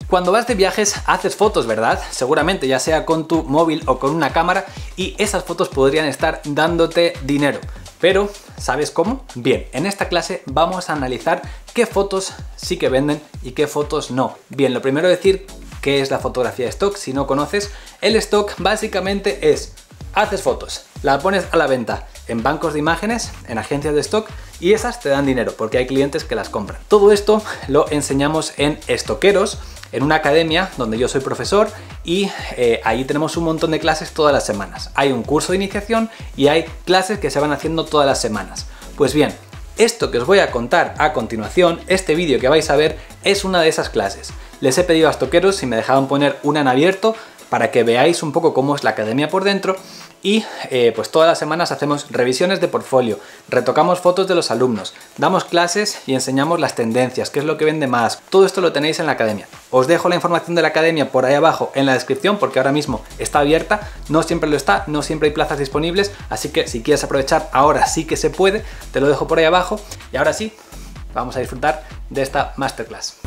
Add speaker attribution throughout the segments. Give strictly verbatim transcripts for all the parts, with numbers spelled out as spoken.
Speaker 1: Cuando vas de viajes haces fotos, ¿verdad? Seguramente, ya sea con tu móvil o con una cámara, y esas fotos podrían estar dándote dinero. Pero, ¿sabes cómo? Bien, en esta clase vamos a analizar qué fotos sí que venden y qué fotos no. Bien, lo primero decir qué es la fotografía de stock. Si no conoces, el stock básicamente es: haces fotos, la pones a la venta en bancos de imágenes, en agencias de stock, y esas te dan dinero porque hay clientes que las compran. Todo esto lo enseñamos en Estoqueros, en una academia donde yo soy profesor, y eh, ahí tenemos un montón de clases todas las semanas. Hay un curso de iniciación y hay clases que se van haciendo todas las semanas. Pues bien, esto que os voy a contar a continuación, este vídeo que vais a ver, es una de esas clases. Les he pedido a Estoqueros si me dejaban poner una en abierto para que veáis un poco cómo es la academia por dentro. Y eh, pues todas las semanas hacemos revisiones de portfolio, retocamos fotos de los alumnos, damos clases y enseñamos las tendencias, qué es lo que vende más. Todo esto lo tenéis en la academia. Os dejo la información de la academia por ahí abajo en la descripción, porque ahora mismo está abierta, no siempre lo está, no siempre hay plazas disponibles, así que si quieres aprovechar ahora sí que se puede, te lo dejo por ahí abajo. Y ahora sí, vamos a disfrutar de esta masterclass.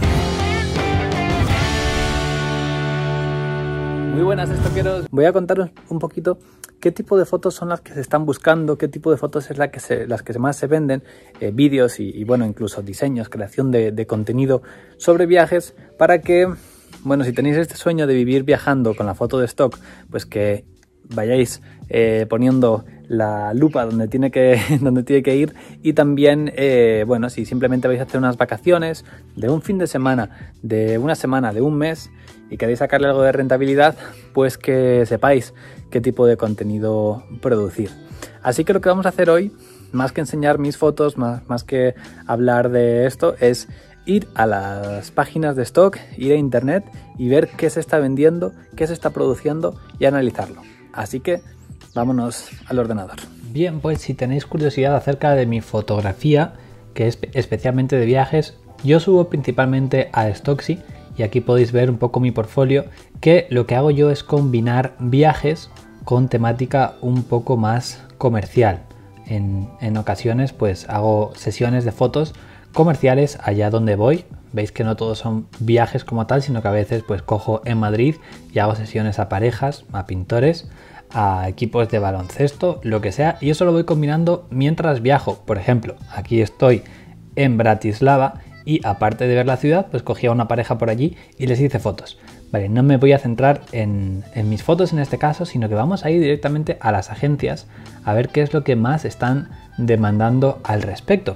Speaker 1: Muy buenas, estoqueros. Voy a contaros un poquito qué tipo de fotos son las que se están buscando, qué tipo de fotos es la que se, las que más se venden, eh, vídeos y, y bueno, incluso diseños, creación de, de contenido sobre viajes, para que, bueno, si tenéis este sueño de vivir viajando con la foto de stock, pues que vayáis eh, poniendo la lupa donde tiene que, donde tiene que ir. Y también, eh, bueno, si simplemente vais a hacer unas vacaciones de un fin de semana, de una semana, de un mes, y queréis sacarle algo de rentabilidad, pues que sepáis qué tipo de contenido producir. Así que lo que vamos a hacer hoy, más que enseñar mis fotos, más, más que hablar de esto, es ir a las páginas de stock, ir a internet y ver qué se está vendiendo, qué se está produciendo y analizarlo. Así que vámonos al ordenador. Bien, pues si tenéis curiosidad acerca de mi fotografía, que es especialmente de viajes, yo subo principalmente a Stocksy, y aquí podéis ver un poco mi portfolio, que lo que hago yo es combinar viajes con temática un poco más comercial. En, en ocasiones pues hago sesiones de fotos comerciales allá donde voy. Veis que no todos son viajes como tal, sino que a veces pues cojo en Madrid y hago sesiones a parejas, a pintores, a equipos de baloncesto, lo que sea, y eso lo voy combinando mientras viajo. Por ejemplo, aquí estoy en Bratislava y aparte de ver la ciudad, pues cogí a una pareja por allí y les hice fotos. Vale, no me voy a centrar en, en mis fotos en este caso, sino que vamos a ir directamente a las agencias a ver qué es lo que más están demandando al respecto.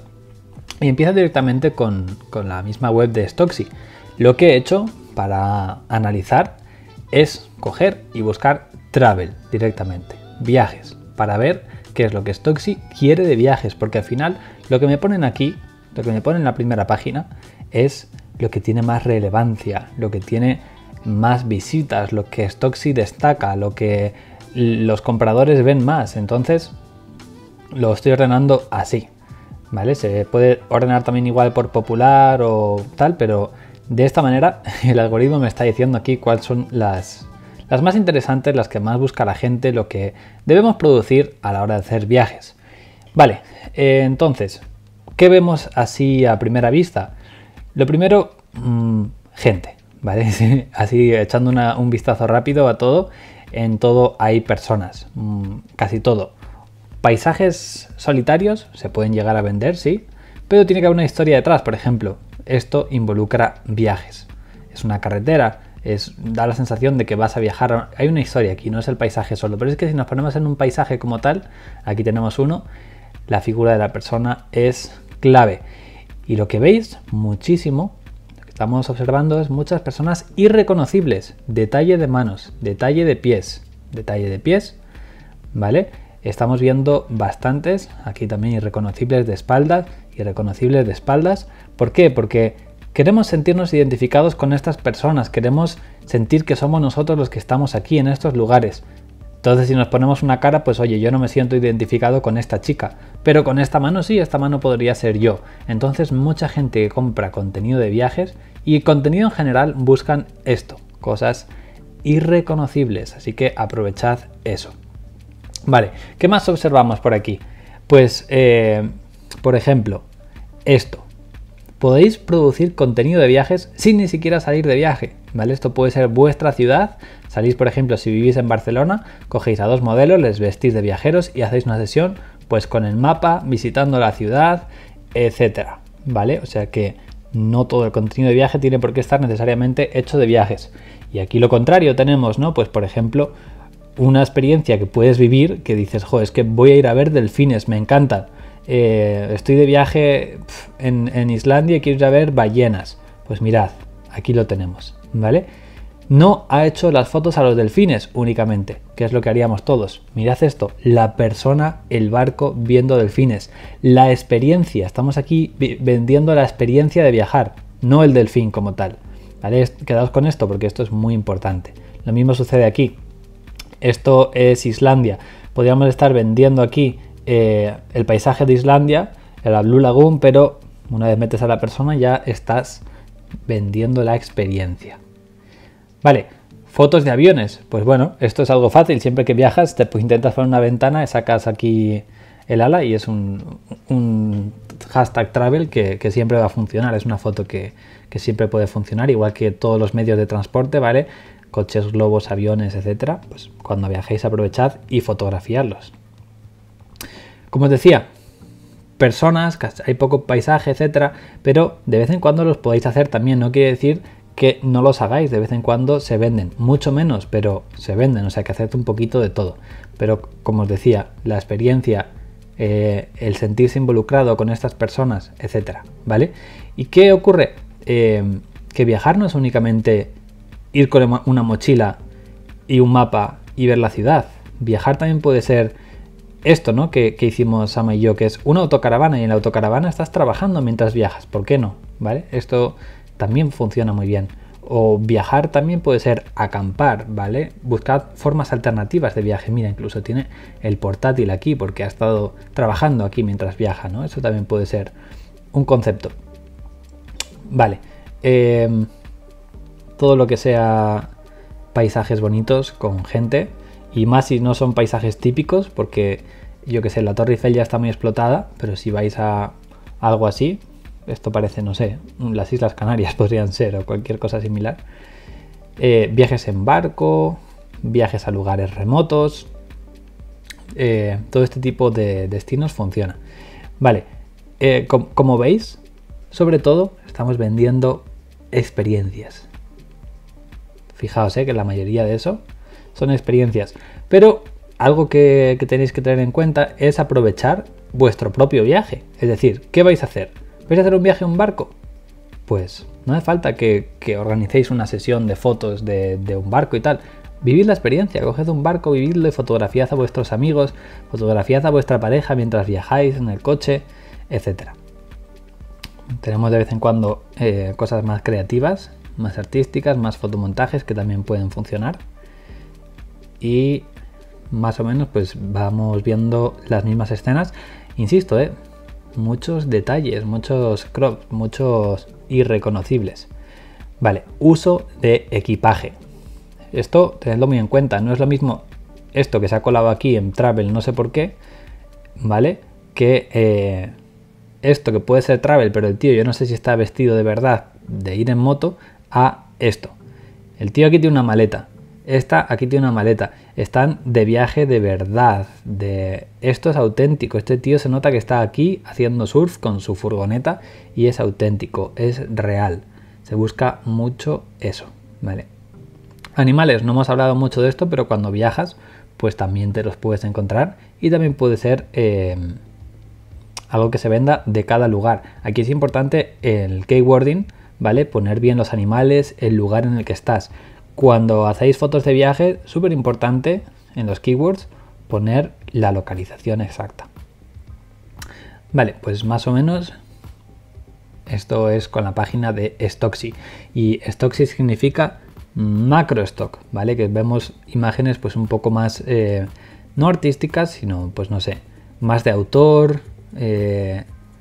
Speaker 1: Y empiezo directamente con, con la misma web de Stocksy. Lo que he hecho para analizar es coger y buscar travel directamente, viajes, para ver qué es lo que Stocksy quiere de viajes, porque al final lo que me ponen aquí, lo que me ponen en la primera página, es lo que tiene más relevancia, lo que tiene más visitas, lo que Stocksy destaca, lo que los compradores ven más. Entonces lo estoy ordenando así, ¿vale? Se puede ordenar también igual por popular o tal, pero de esta manera el algoritmo me está diciendo aquí cuáles son las, las más interesantes, las que más busca la gente, lo que debemos producir a la hora de hacer viajes. Vale, eh, entonces, ¿qué vemos así a primera vista? Lo primero, mmm, gente, ¿vale? Así echando una, un vistazo rápido a todo, en todo hay personas, mmm, casi todo. Paisajes solitarios se pueden llegar a vender, sí, pero tiene que haber una historia detrás. Por ejemplo, esto involucra viajes. Es una carretera, es, da la sensación de que vas a viajar. Hay una historia aquí, no es el paisaje solo, pero es que si nos ponemos en un paisaje como tal, aquí tenemos uno, la figura de la persona es clave. Y lo que veis muchísimo, lo que estamos observando es muchas personas irreconocibles. Detalle de manos, detalle de pies, detalle de pies, ¿vale? Estamos viendo bastantes, aquí también irreconocibles de espaldas, irreconocibles de espaldas. ¿Por qué? Porque queremos sentirnos identificados con estas personas, queremos sentir que somos nosotros los que estamos aquí en estos lugares. Entonces si nos ponemos una cara, pues oye, yo no me siento identificado con esta chica, pero con esta mano sí, esta mano podría ser yo. Entonces mucha gente que compra contenido de viajes y contenido en general buscan esto, cosas irreconocibles, así que aprovechad eso. Vale, ¿qué más observamos por aquí? Pues, eh, por ejemplo, esto. Podéis producir contenido de viajes sin ni siquiera salir de viaje, ¿vale? Esto puede ser vuestra ciudad, salís por ejemplo si vivís en Barcelona, cogéis a dos modelos, les vestís de viajeros y hacéis una sesión pues con el mapa, visitando la ciudad, etcétera, ¿vale? O sea que no todo el contenido de viaje tiene por qué estar necesariamente hecho de viajes. Y aquí lo contrario tenemos, ¿no? Pues por ejemplo, una experiencia que puedes vivir que dices, jo, es que voy a ir a ver delfines, me encantan. Eh, estoy de viaje en, en Islandia y quiero ir a ver ballenas. Pues mirad, aquí lo tenemos, ¿vale? No ha hecho las fotos a los delfines únicamente, que es lo que haríamos todos. Mirad esto, la persona, el barco viendo delfines. La experiencia, estamos aquí vendiendo la experiencia de viajar, no el delfín como tal. ¿Vale? Quedaos con esto porque esto es muy importante. Lo mismo sucede aquí. Esto es Islandia. Podríamos estar vendiendo aquí eh, el paisaje de Islandia, la Blue Lagoon, pero una vez metes a la persona ya estás vendiendo la experiencia. Vale, fotos de aviones. Pues bueno, esto es algo fácil. Siempre que viajas te pues, intentas poner una ventana y sacas aquí el ala y es un, un hashtag travel que, que siempre va a funcionar. Es una foto que, que siempre puede funcionar, igual que todos los medios de transporte, ¿vale? Coches, globos, aviones, etcétera. Pues cuando viajéis aprovechad y fotografiarlos. Como os decía, personas, hay poco paisaje, etcétera, pero de vez en cuando los podéis hacer también. No quiere decir que no los hagáis, de vez en cuando se venden, mucho menos, pero se venden, o sea que haced un poquito de todo. Pero como os decía, la experiencia, eh, el sentirse involucrado con estas personas, etcétera, ¿vale? ¿Y qué ocurre? Eh, que viajar no es únicamente ir con una mochila y un mapa y ver la ciudad. Viajar también puede ser esto, ¿no? Que, que hicimos Sama y yo, que es una autocaravana, y en la autocaravana estás trabajando mientras viajas. ¿Por qué no? ¿Vale? Esto también funciona muy bien. O viajar también puede ser acampar, ¿vale? Buscad formas alternativas de viaje. Mira, incluso tiene el portátil aquí porque ha estado trabajando aquí mientras viaja, ¿no? Eso también puede ser un concepto. Vale. Eh, todo lo que sea paisajes bonitos con gente, y más si no son paisajes típicos, porque yo que sé, la Torre Eiffel ya está muy explotada, pero si vais a algo así, esto parece, no sé, las Islas Canarias podrían ser o cualquier cosa similar. Eh, viajes en barco, viajes a lugares remotos, eh, todo este tipo de destinos funciona. Vale, eh, com como veis, sobre todo estamos vendiendo experiencias. Fijaos eh, que la mayoría de eso son experiencias, pero algo que, que tenéis que tener en cuenta es aprovechar vuestro propio viaje. Es decir, ¿qué vais a hacer? ¿Vais a hacer un viaje en un barco? Pues no hace falta que, que organicéis una sesión de fotos de, de un barco y tal. Vivid la experiencia, coged un barco, vividlo y fotografiad a vuestros amigos, fotografiad a vuestra pareja mientras viajáis en el coche, etcétera. Tenemos de vez en cuando eh, cosas más creativas, más artísticas, más fotomontajes que también pueden funcionar. Y más o menos pues vamos viendo las mismas escenas. Insisto, eh, muchos detalles, muchos crops, muchos irreconocibles. Vale, uso de equipaje. Esto tenedlo muy en cuenta, no es lo mismo esto que se ha colado aquí en Travel, no sé por qué, ¿vale? Que eh, esto que puede ser Travel, pero el tío yo no sé si está vestido de verdad de ir en moto, a esto. El tío aquí tiene una maleta, esta aquí tiene una maleta, están de viaje de verdad, de esto es auténtico, este tío se nota que está aquí haciendo surf con su furgoneta y es auténtico, es real, se busca mucho eso, ¿vale? Animales, no hemos hablado mucho de esto, pero cuando viajas pues también te los puedes encontrar y también puede ser eh, algo que se venda de cada lugar. Aquí es importante el keywording, ¿vale? Poner bien los animales, el lugar en el que estás. Cuando hacéis fotos de viaje, súper importante en los keywords poner la localización exacta. Vale, pues más o menos esto es con la página de Stocksy. Y Stocksy significa macro stock, ¿vale? Que vemos imágenes pues un poco más, eh, no artísticas, sino pues no sé, más de autor, eh,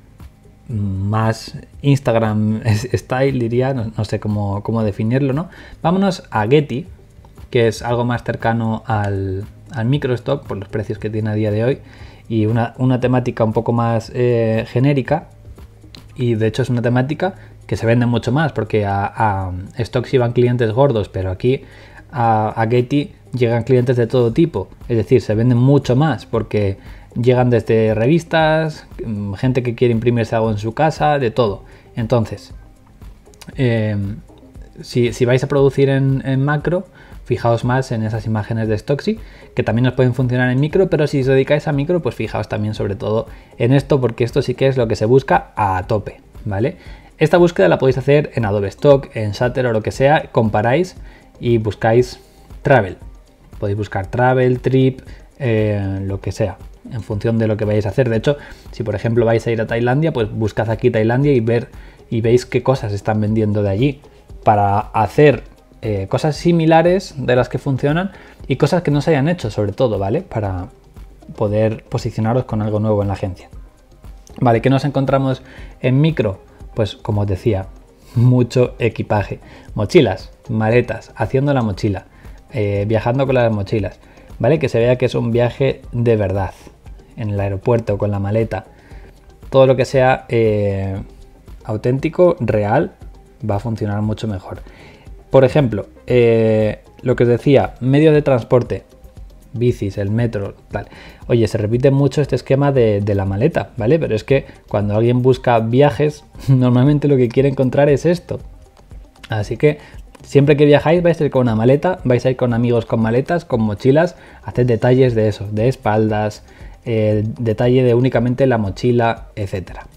Speaker 1: más Instagram style diría, no, no sé cómo, cómo definirlo, ¿no? Vámonos a Getty, que es algo más cercano al, al microstock por los precios que tiene a día de hoy y una, una temática un poco más eh, genérica, y de hecho es una temática que se venden mucho más porque a, a Stocksy van clientes gordos, pero aquí a, a Getty llegan clientes de todo tipo, es decir, se venden mucho más porque llegan desde revistas, gente que quiere imprimirse algo en su casa, de todo. Entonces, eh, si, si vais a producir en, en macro, fijaos más en esas imágenes de Stocksy, que también os pueden funcionar en micro, pero si os dedicáis a micro, pues fijaos también sobre todo en esto, porque esto sí que es lo que se busca a tope, ¿vale? Esta búsqueda la podéis hacer en Adobe Stock, en Shutter o lo que sea, comparáis y buscáis travel. Podéis buscar travel, trip, eh, lo que sea, en función de lo que vayáis a hacer. De hecho, si por ejemplo vais a ir a Tailandia, pues buscad aquí Tailandia y ver y veis qué cosas están vendiendo de allí para hacer eh, cosas similares de las que funcionan y cosas que no se hayan hecho, sobre todo, ¿vale? Para poder posicionaros con algo nuevo en la agencia. Vale, ¿qué nos encontramos en micro? Pues como os decía, mucho equipaje, mochilas, maletas, haciendo la mochila, eh, viajando con las mochilas, ¿vale? Que se vea que es un viaje de verdad, en el aeropuerto, con la maleta, todo lo que sea eh, auténtico, real, va a funcionar mucho mejor. Por ejemplo, eh, lo que os decía, medios de transporte, bicis, el metro, tal. Oye, se repite mucho este esquema de, de la maleta, ¿vale? Pero es que cuando alguien busca viajes, normalmente lo que quiere encontrar es esto. Así que siempre que viajáis vais a ir con una maleta, vais a ir con amigos con maletas, con mochilas, haced detalles de eso, de espaldas, eh, detalle de únicamente la mochila, etcétera.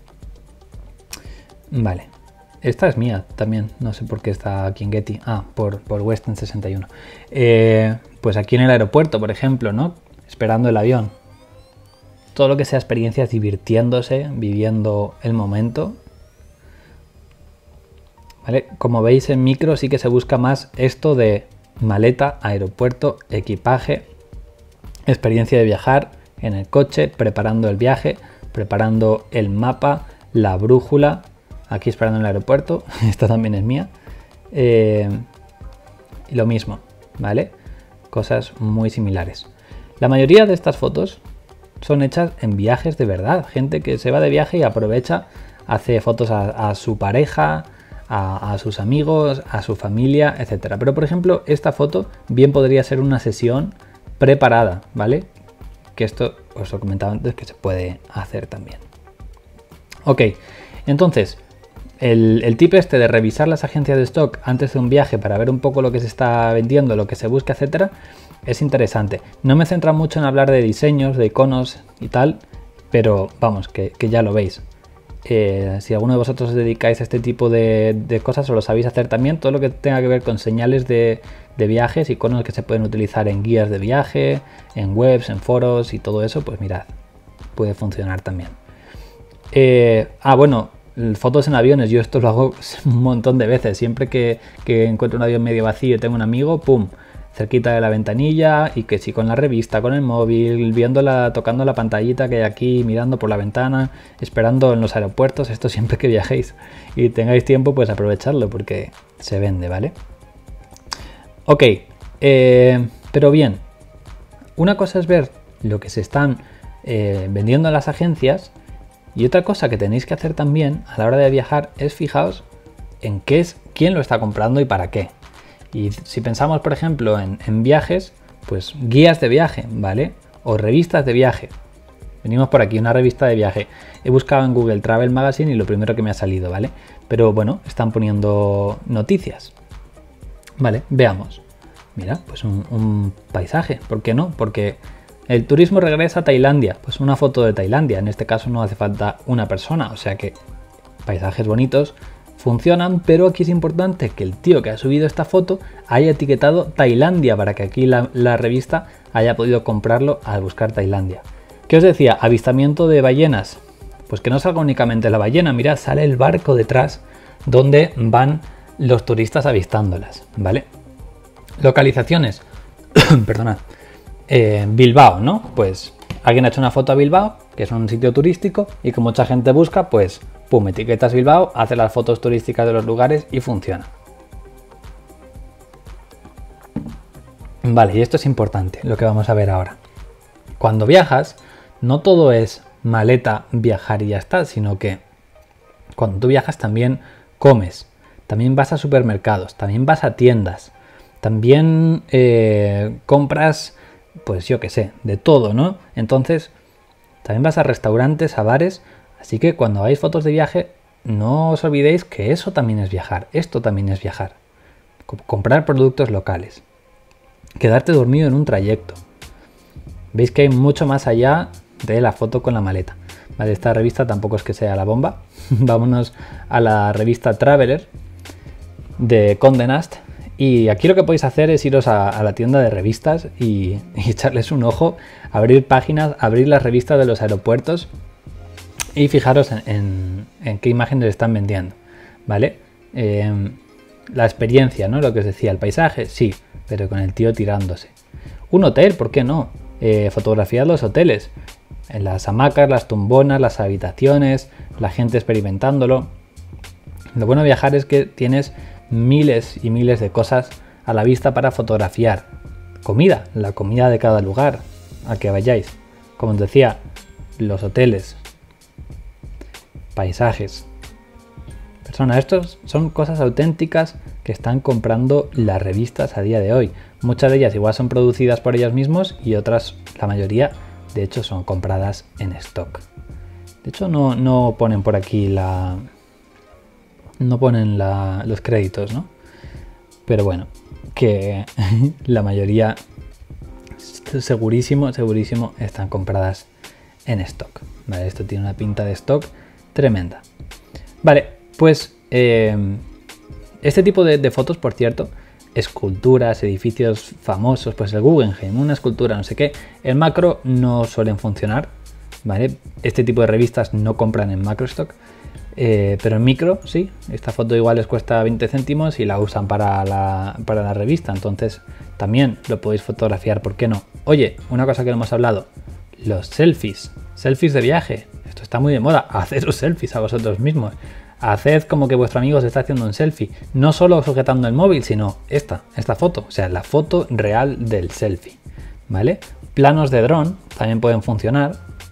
Speaker 1: Vale. Esta es mía también, no sé por qué está aquí en Getty. Ah, por, por Western sesenta y uno. Eh, pues aquí en el aeropuerto, por ejemplo, ¿no? Esperando el avión. Todo lo que sea experiencias divirtiéndose, viviendo el momento. ¿Vale? Como veis en micro sí que se busca más esto de maleta, aeropuerto, equipaje, experiencia de viajar en el coche, preparando el viaje, preparando el mapa, la brújula. Aquí esperando en el aeropuerto, esta también es mía. Eh, y lo mismo, ¿vale? Cosas muy similares. La mayoría de estas fotos son hechas en viajes de verdad. Gente que se va de viaje y aprovecha, hace fotos a, a su pareja, a, a sus amigos, a su familia, etcétera. Pero por ejemplo, esta foto bien podría ser una sesión preparada, ¿vale? Que esto os lo comentaba antes que se puede hacer también. Ok, entonces... El, el tip este de revisar las agencias de stock antes de un viaje para ver un poco lo que se está vendiendo, lo que se busca, etcétera, es interesante. No me centra mucho en hablar de diseños, de iconos y tal, pero vamos, que, que ya lo veis. Eh, si alguno de vosotros os dedicáis a este tipo de, de cosas o lo sabéis hacer también, todo lo que tenga que ver con señales de, de viajes, iconos que se pueden utilizar en guías de viaje, en webs, en foros y todo eso, pues mirad, puede funcionar también. Eh, ah, bueno... Fotos en aviones, yo esto lo hago un montón de veces. Siempre que, que encuentro un avión medio vacío y tengo un amigo, pum, cerquita de la ventanilla, y que si con la revista, con el móvil, viéndola, tocando la pantallita que hay aquí, mirando por la ventana, esperando en los aeropuertos, esto siempre que viajéis y tengáis tiempo, pues aprovecharlo porque se vende, ¿vale? Ok, eh, pero bien, una cosa es ver lo que se están eh, vendiendo en las agencias. Y otra cosa que tenéis que hacer también a la hora de viajar es fijaos en qué es, quién lo está comprando y para qué. Y si pensamos, por ejemplo, en, en viajes, pues guías de viaje, ¿vale? O revistas de viaje. Venimos por aquí, una revista de viaje. He buscado en Google Travel Magazine y lo primero que me ha salido, ¿vale? Pero bueno, están poniendo noticias. Vale, veamos. Mira, pues un, un paisaje. ¿Por qué no? Porque... el turismo regresa a Tailandia, pues una foto de Tailandia, en este caso no hace falta una persona, o sea que paisajes bonitos funcionan, pero aquí es importante que el tío que ha subido esta foto haya etiquetado Tailandia para que aquí la, la revista haya podido comprarlo al buscar Tailandia. ¿Qué os decía? Avistamiento de ballenas, pues que no salga únicamente la ballena, mirad, sale el barco detrás donde van los turistas avistándolas, ¿vale? Localizaciones, perdonad. Eh, Bilbao, ¿no? Pues alguien ha hecho una foto a Bilbao, que es un sitio turístico, y que mucha gente busca, pues pum, etiquetas Bilbao, hace las fotos turísticas de los lugares y funciona. Vale, y esto es importante, lo que vamos a ver ahora. Cuando viajas, no todo es maleta, viajar y ya está, sino que cuando tú viajas también comes, también vas a supermercados, también vas a tiendas, también eh, compras, pues yo qué sé, de todo, ¿no? Entonces, también vas a restaurantes, a bares, así que cuando hagáis fotos de viaje, no os olvidéis que eso también es viajar, esto también es viajar. Comprar productos locales, quedarte dormido en un trayecto. Veis que hay mucho más allá de la foto con la maleta. Vale, esta revista tampoco es que sea la bomba. Vámonos a la revista Traveler de Condé Nast. Y aquí lo que podéis hacer es iros a, a la tienda de revistas y, y echarles un ojo, abrir páginas, abrir las revistas de los aeropuertos y fijaros en, en, en qué imágenes están vendiendo. ¿Vale? Eh, la experiencia, ¿no? Lo que os decía, el paisaje, sí, pero con el tío tirándose. Un hotel, ¿por qué no? Eh, fotografiar los hoteles. En las hamacas, las tumbonas, las habitaciones, la gente experimentándolo. Lo bueno de viajar es que tienes miles y miles de cosas a la vista para fotografiar. Comida, la comida de cada lugar al que vayáis. Como os decía, los hoteles, paisajes. Personas, estos son cosas auténticas que están comprando las revistas a día de hoy. Muchas de ellas igual son producidas por ellos mismos y otras, la mayoría, de hecho son compradas en stock. De hecho no, no ponen por aquí la... no ponen la, los créditos, ¿no? Pero bueno, que la mayoría, segurísimo, segurísimo, están compradas en stock. Vale, esto tiene una pinta de stock tremenda. Vale, pues eh, este tipo de, de fotos, por cierto, esculturas, edificios famosos, pues el Guggenheim, una escultura, no sé qué, en macro no suelen funcionar, ¿vale? Este tipo de revistas no compran en macro stock, eh, pero en micro sí. Esta foto igual les cuesta veinte céntimos y la usan para la, para la revista, entonces también lo podéis fotografiar, ¿por qué no? Oye, una cosa que no hemos hablado, los selfies, selfies de viaje, esto está muy de moda, haceros selfies a vosotros mismos. Haced como que vuestro amigo se está haciendo un selfie, no solo sujetando el móvil, sino esta, esta foto, o sea, la foto real del selfie, ¿vale? Planos de dron también pueden funcionar.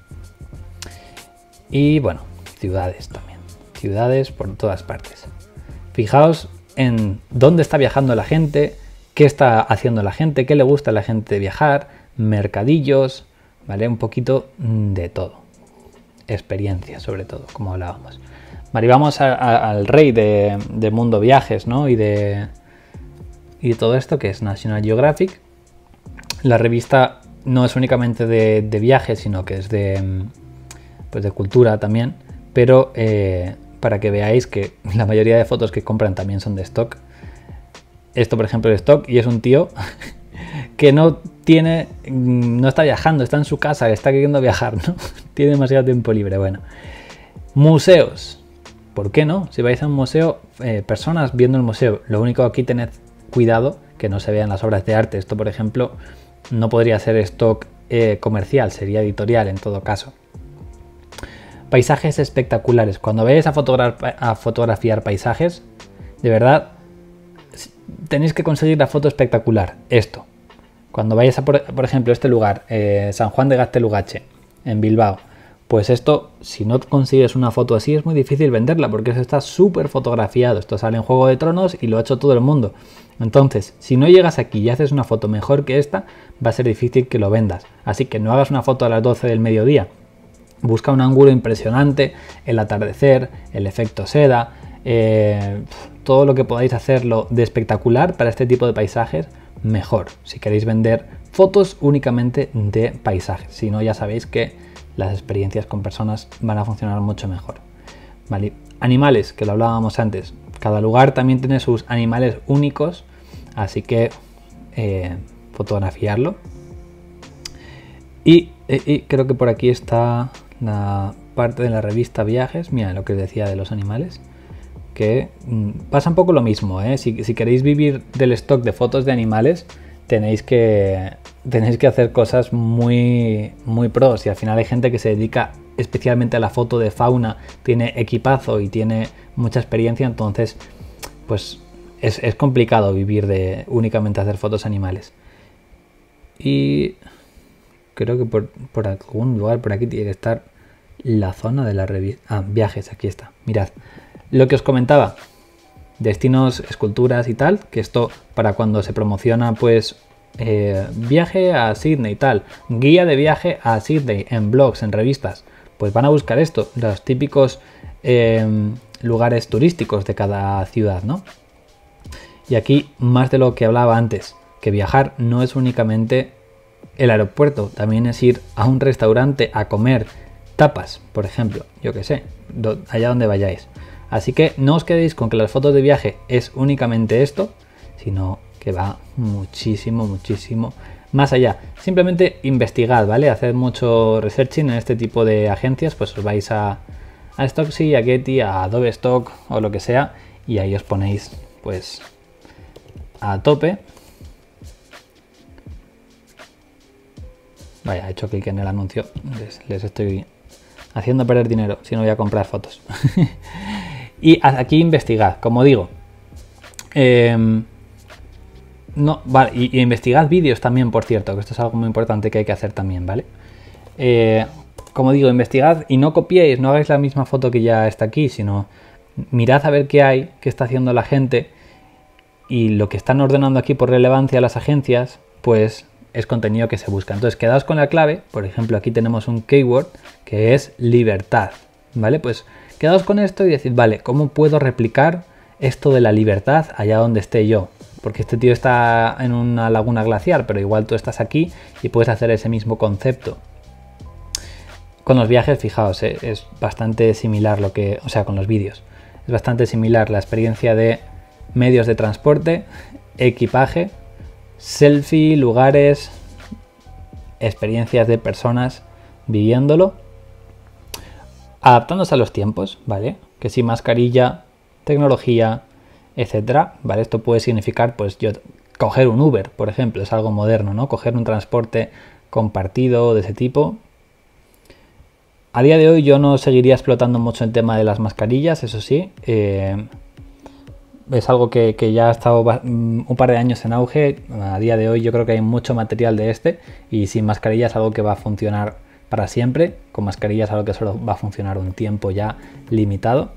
Speaker 1: Y bueno, ciudades también, ciudades por todas partes. Fijaos en dónde está viajando la gente, qué está haciendo la gente, qué le gusta a la gente de viajar, mercadillos, ¿vale? Un poquito de todo. Experiencia, sobre todo, como hablábamos. Vale, vamos a, a, al rey de, de mundo viajes, ¿no? Y de, y de todo esto, que es National Geographic. La revista no es únicamente de, de viajes, sino que es de, pues de cultura también. Pero eh, para que veáis que la mayoría de fotos que compran también son de stock. Esto, por ejemplo, es stock y es un tío que no tiene, no está viajando, está en su casa, está queriendo viajar, ¿no? Tiene demasiado tiempo libre. Bueno, museos. ¿Por qué no? Si vais a un museo, eh, personas viendo el museo, lo único aquí tened cuidado que no se vean las obras de arte. Esto, por ejemplo, no podría ser stock eh, comercial, sería editorial en todo caso. Paisajes espectaculares. Cuando vayáis a, fotogra a fotografiar paisajes, de verdad, tenéis que conseguir la foto espectacular. Esto. Cuando vayáis a, por, por ejemplo, este lugar, eh, San Juan de Gaztelugatxe, en Bilbao, pues esto, si no consigues una foto así, es muy difícil venderla, porque eso está súper fotografiado. Esto sale en Juego de Tronos y lo ha hecho todo el mundo. Entonces, si no llegas aquí y haces una foto mejor que esta, va a ser difícil que lo vendas. Así que no hagas una foto a las doce del mediodía. Busca un ángulo impresionante, el atardecer, el efecto seda, eh, todo lo que podáis hacerlo de espectacular para este tipo de paisajes, mejor. Si queréis vender fotos únicamente de paisajes. Si no, ya sabéis que las experiencias con personas van a funcionar mucho mejor. ¿Vale? Animales, que lo hablábamos antes. Cada lugar también tiene sus animales únicos, así que eh, fotografiarlo. Y, y, y creo que por aquí está la parte de la revista Viajes. Mira lo que os decía de los animales, que mmm, pasa un poco lo mismo, ¿eh? Si, si queréis vivir del stock de fotos de animales, tenéis que tenéis que hacer cosas muy muy pros, y al final hay gente que se dedica especialmente a la foto de fauna, tiene equipazo y tiene mucha experiencia, entonces pues es, es complicado vivir de únicamente hacer fotos animales. Y creo que por, por algún lugar por aquí tiene que estar la zona de la revista. Ah, viajes, aquí está. Mirad, lo que os comentaba, destinos, esculturas y tal, que esto para cuando se promociona pues eh, viaje a Sydney y tal, guía de viaje a Sydney en blogs, en revistas, pues van a buscar esto, los típicos eh, lugares turísticos de cada ciudad, ¿no? Y aquí más de lo que hablaba antes, que viajar no es únicamente el aeropuerto, también es ir a un restaurante a comer tapas, por ejemplo, yo que sé, do, allá donde vayáis. Así que no os quedéis con que las fotos de viaje es únicamente esto, sino que va muchísimo, muchísimo más allá. Simplemente investigad, ¿vale? Haced mucho researching en este tipo de agencias, pues os vais a, a Stocksy, a Getty, a Adobe Stock o lo que sea, y ahí os ponéis pues a tope. Vaya, he hecho clic en el anuncio, les, les estoy haciendo perder dinero si no voy a comprar fotos. Y aquí investigad, como digo. Eh, no, vale, y, y investigad vídeos también, por cierto, que esto es algo muy importante que hay que hacer también, ¿vale? Eh, como digo, investigad y no copiéis, no hagáis la misma foto que ya está aquí, sino mirad a ver qué hay, qué está haciendo la gente, y lo que están ordenando aquí por relevancia las agencias, pues es contenido que se busca. Entonces quedaos con la clave, por ejemplo aquí tenemos un keyword que es libertad, ¿vale? Pues quedaos con esto y decid, vale, ¿cómo puedo replicar esto de la libertad allá donde esté yo? Porque este tío está en una laguna glaciar, pero igual tú estás aquí y puedes hacer ese mismo concepto. Con los viajes, fijaos, eh, es bastante similar lo que, o sea, con los vídeos, es bastante similar la experiencia de medios de transporte, equipaje, selfie, lugares, experiencias de personas viviéndolo, adaptándose a los tiempos, ¿vale? Que si mascarilla, tecnología, etcétera, ¿vale? Esto puede significar, pues yo, coger un Uber, por ejemplo, es algo moderno, ¿no? Coger un transporte compartido de ese tipo. A día de hoy yo no seguiría explotando mucho el tema de las mascarillas, eso sí, eh, es algo que, que ya ha estado un par de años en auge. A día de hoy yo creo que hay mucho material de este, y sin mascarilla es algo que va a funcionar para siempre. Con mascarilla es algo que solo va a funcionar un tiempo ya limitado.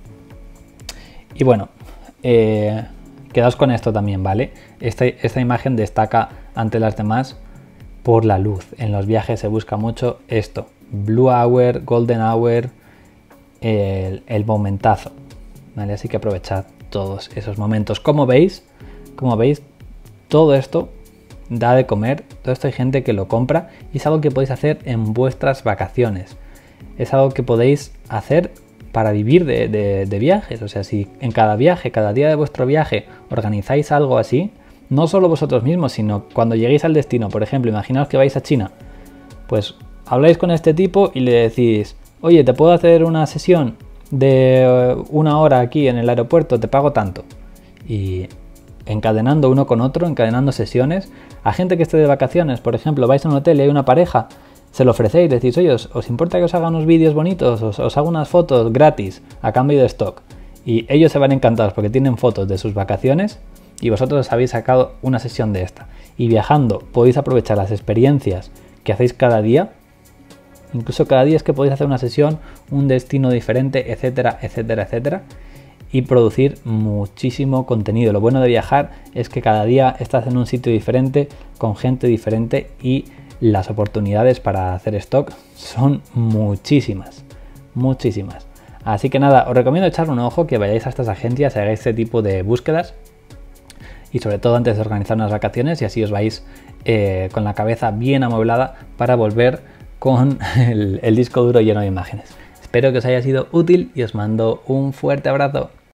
Speaker 1: Y bueno, eh, quedaos con esto también, ¿vale? Esta, esta imagen destaca ante las demás por la luz. En los viajes se busca mucho esto, Blue Hour, Golden Hour, el, el momentazo, ¿vale? Así que aprovechad todos esos momentos. Como veis, como veis, todo esto da de comer, todo esto hay gente que lo compra, y es algo que podéis hacer en vuestras vacaciones. Es algo que podéis hacer para vivir de, de, de viajes. O sea, si en cada viaje, cada día de vuestro viaje organizáis algo así, no solo vosotros mismos, sino cuando lleguéis al destino, por ejemplo, imaginaos que vais a China, pues habláis con este tipo y le decís, oye, ¿te puedo hacer una sesión de una hora aquí en el aeropuerto? Te pago tanto. Y encadenando uno con otro, encadenando sesiones, a gente que esté de vacaciones, por ejemplo, vais a un hotel y hay una pareja, se lo ofrecéis, decís, oye, ¿os, os importa que os haga unos vídeos bonitos? Os, os hago unas fotos gratis a cambio de stock. Y ellos se van encantados porque tienen fotos de sus vacaciones y vosotros os habéis sacado una sesión de esta. Y viajando podéis aprovechar las experiencias que hacéis cada día. Incluso cada día es que podéis hacer una sesión, un destino diferente, etcétera, etcétera, etcétera, y producir muchísimo contenido. Lo bueno de viajar es que cada día estás en un sitio diferente, con gente diferente, y las oportunidades para hacer stock son muchísimas, muchísimas. Así que nada, os recomiendo echar un ojo, que vayáis a estas agencias y hagáis este tipo de búsquedas, y sobre todo antes de organizar unas vacaciones, y así os vais eh, con la cabeza bien amueblada para volver con el, el disco duro lleno de imágenes. Espero que os haya sido útil y os mando un fuerte abrazo.